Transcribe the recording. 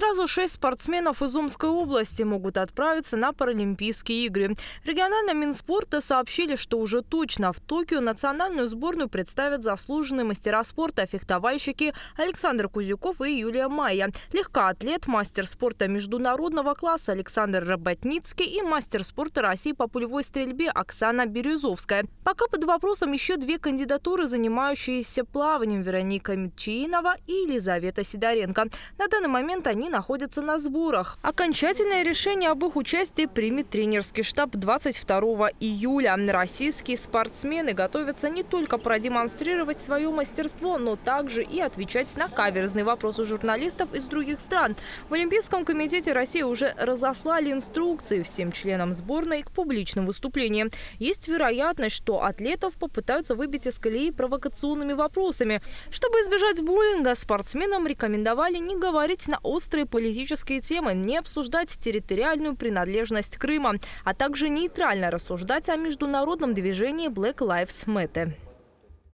Сразу 6 спортсменов из Омской области могут отправиться на Паралимпийские игры. В региональном Минспорта сообщили, что уже точно в Токио национальную сборную представят заслуженные мастера спорта, фехтовальщики Александр Кузюков и Юлия Майя, легкоатлет, мастер спорта международного класса Александр Работницкий и мастер спорта России по пулевой стрельбе Оксана Бирюзовская. Пока под вопросом еще 2 кандидатуры, занимающиеся плаванием: Вероника Митчиинова и Елизавета Сидоренко. На данный момент они находятся на сборах. Окончательное решение об их участии примет тренерский штаб 22 июля. Российские спортсмены готовятся не только продемонстрировать свое мастерство, но также и отвечать на каверзные вопросы журналистов из других стран. В Олимпийском комитете России уже разослали инструкции всем членам сборной к публичным выступлениям. Есть вероятность, что атлетов попытаются выбить из колеи провокационными вопросами. Чтобы избежать буллинга, спортсменам рекомендовали не говорить на острые политические темы, не обсуждать территориальную принадлежность Крыма, а также нейтрально рассуждать о международном движении Black Lives Matter.